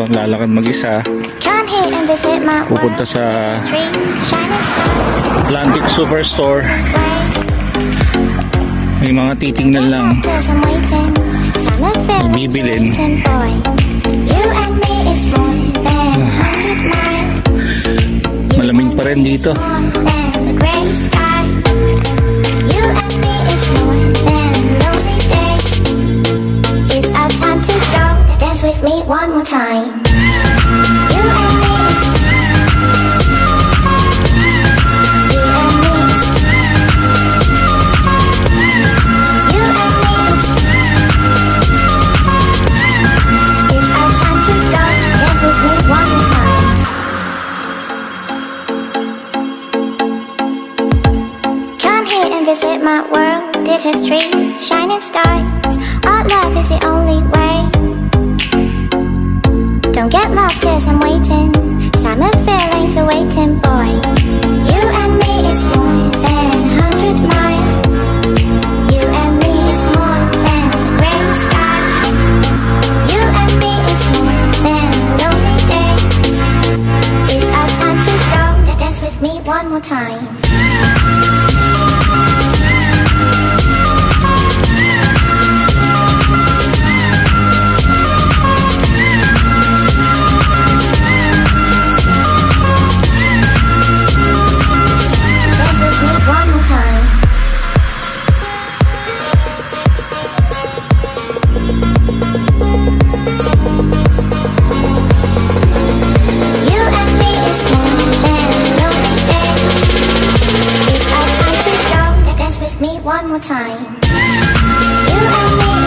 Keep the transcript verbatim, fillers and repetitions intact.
lalakad mag-isa pupunta sa Atlantic Superstore. May mga titingnan lang, bibilin. Malamig pa rin dito. With me one more time. You and me is You and me is You and me is It's our time to go. Dance with me one more time. Come here and visit my world. It has three shining stars. Our love is the only way. Don't get lost cause I'm waiting. Summer feelings are waiting, boy. You and me is more than a hundred miles. You and me is more than the gray sky. You and me is more than lonely days. It's our time to go. Dance with me one more time. One more time. You and me.